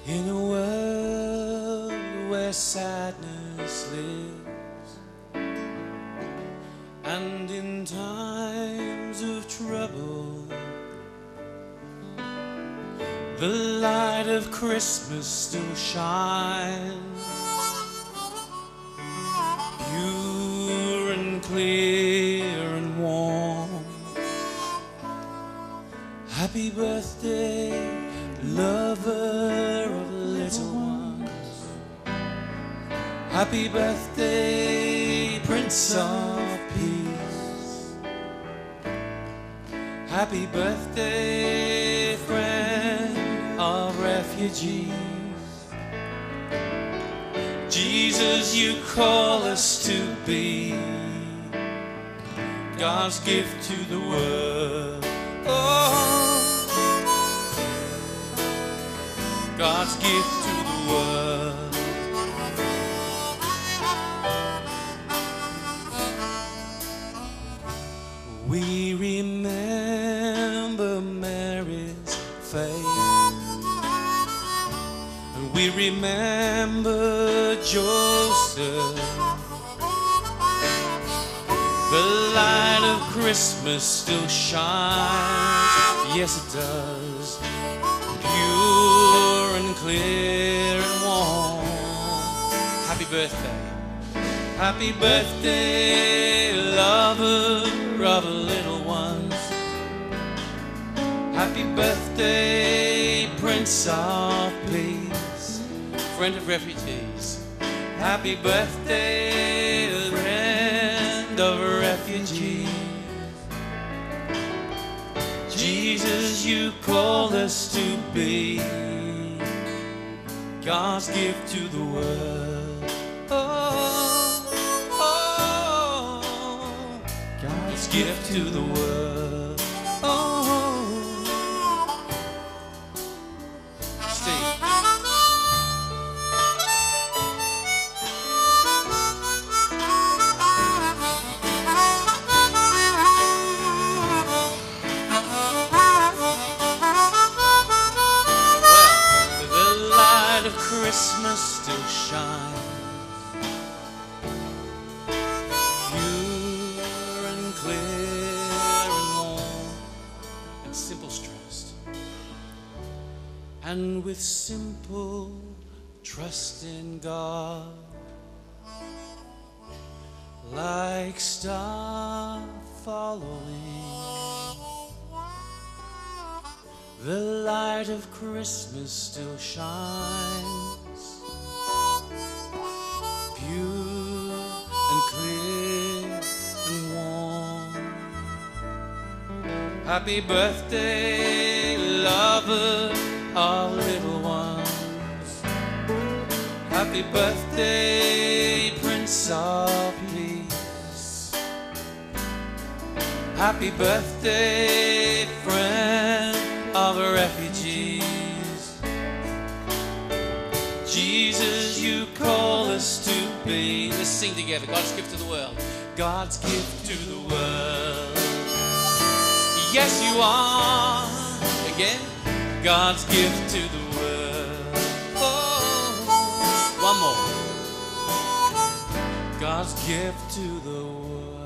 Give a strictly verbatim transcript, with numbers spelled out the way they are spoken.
In a world where sadness lives, and in times of trouble, the light of Christmas still shines, pure and clear and warm. Happy birthday, lover of little ones. Happy birthday, Prince of Peace. Happy birthday, friend of refugees. Jesus, you call us to be God's gift to the world. Oh, God's gift to the world. We remember Mary's faith, and we remember Joseph. The light of Christmas still shines, yes it does, pure and clear and warm. Happy birthday, happy birthday, lover of little ones. Happy birthday, Prince of Peace, friend of refugees. Happy birthday, friend of refugees. Jesus, you called us to be God's gift to the world. Oh, oh, God's gift to the world. Oh, Steve. Christmas still shines, pure and clear and warm, and simple trust, and with simple trust in God, like star following, the light of Christmas still shines, pure and clear and warm. Happy birthday, lover of little ones. Happy birthday, Prince of Peace. Happy birthday, friend of refugees. Jesus, you call us to be, let's sing together, God's gift to the world. God's gift to the world. Yes, you are. Again, God's gift to the world. Oh, one more. God's gift to the world.